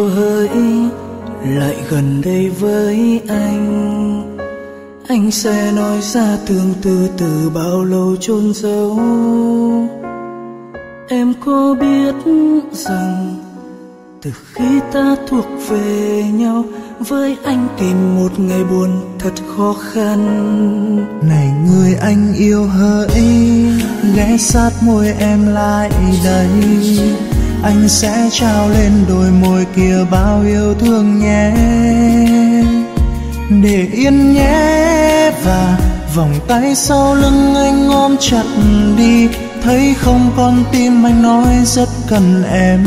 yêu hỡi lại gần đây với anh sẽ nói ra tương tư từ bao lâu chôn giấu. Em có biết rằng từ khi ta thuộc về nhau, với anh tìm một ngày buồn thật khó khăn. Này người anh yêu hỡi, ghé sát môi em lại đây, anh sẽ trao lên đôi môi kia bao yêu thương nhé. Để yên nhé, và vòng tay sau lưng anh ôm chặt đi, thấy không con tim anh nói rất cần em.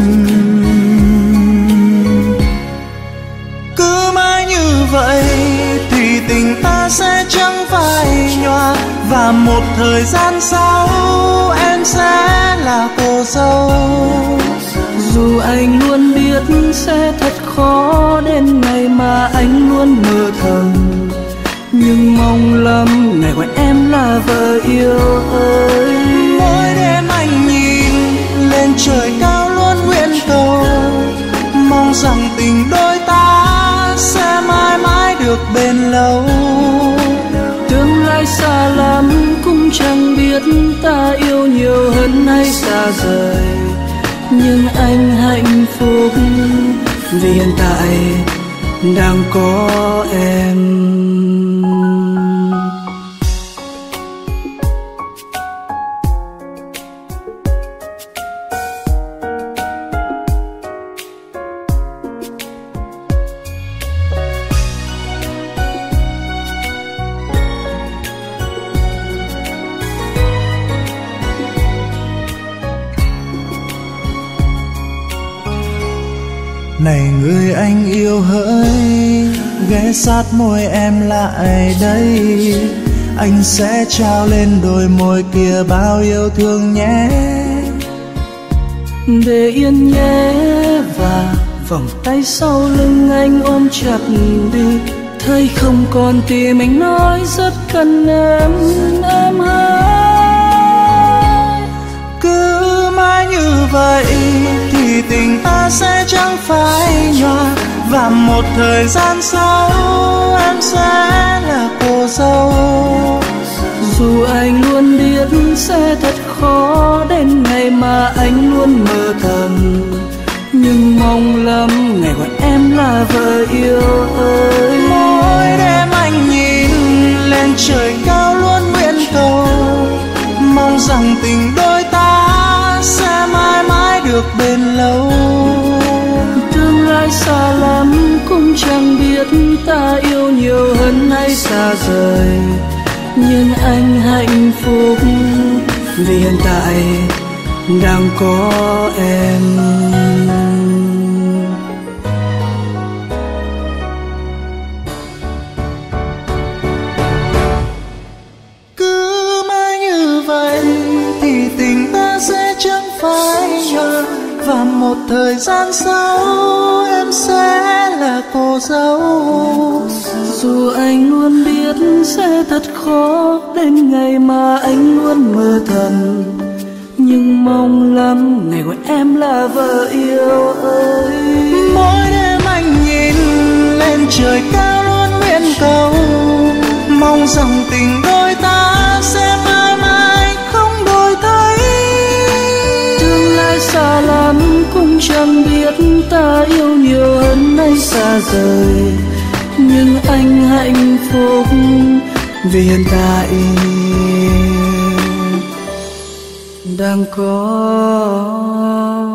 Cứ mãi như vậy thì tình ta sẽ chẳng phai nhòa, và một thời gian sau em sẽ là cô dâu. Dù anh luôn biết sẽ thật khó đến ngày mà anh luôn mơ thầm, nhưng mong lắm ngày gọi em là vợ yêu ơi. Mỗi đêm anh nhìn lên trời cao luôn nguyện cầu, mong rằng tình đôi ta sẽ mãi mãi được bền lâu. Tương lai xa lắm cũng chẳng biết ta yêu nhiều hơn hay xa rời, nhưng anh hạnh phúc vì hiện tại đang có em. Này người anh yêu hỡi, ghé sát môi em lại đây, anh sẽ trao lên đôi môi kia bao yêu thương nhé. Để yên nhé, và vòng tay sau lưng anh ôm chặt đi, thấy không còn tim anh nói rất cần em hỡi. Cứ mãi như vậy thì tình ta sẽ chẳng phai nhòa, và một thời gian sau em sẽ là cô dâu. Dù anh luôn biết sẽ thật khó đến ngày mà anh luôn mơ thầm, nhưng mong lắm ngày gọi em là vợ yêu ơi. Mỗi đêm anh nhìn lên trời cao luôn nguyện cầu, mong rằng tình đôi ta sẽ mãi mãi được bền lâu. Tương lai xa lắm cũng chẳng biết ta yêu nhiều hơn hay xa rời, nhưng anh hạnh phúc vì hiện tại đang có em. Cứ mãi như vậy thì tình ta sẽ chẳng phai nhòa, và một thời gian sau em sẽ là cô dâu. Dù anh luôn biết sẽ thật khó đến ngày mà anh luôn mơ thầm, nhưng mong lắm ngày gọi em là vợ yêu ơi. Mỗi đêm anh nhìn lên trời cao luôn nguyện cầu, mong rằng tình đôi ta sẽ mãi mãi không đổi thay. Tương lai xa lắm cũng chẳng biết ta yêu nhiều hơn hay xa rời, nhưng anh hạnh phúc vì hiện tại đang có